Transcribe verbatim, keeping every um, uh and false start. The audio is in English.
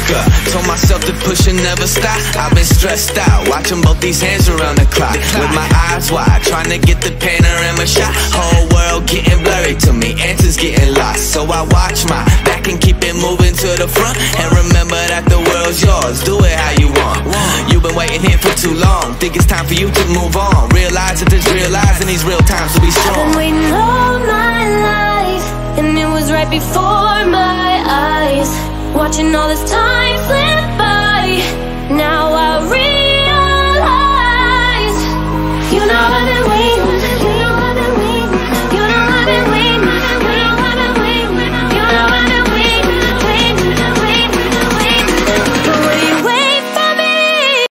up. Told myself to push and never stop. I've been stressed out, watching both these hands around the clock. With my eyes wide, trying to get the panorama shot. Whole world getting blurry to me, answers getting lost. So I watch my back and keep it moving to the front. And remember that the world's yours, do it how you want. You've been waiting here for too long, think it's time for you to move on. Realize that there's real lies in these real times to be strong. I've been waiting all my life, and it was right before my eyes, watching all this time slip by. Now I realize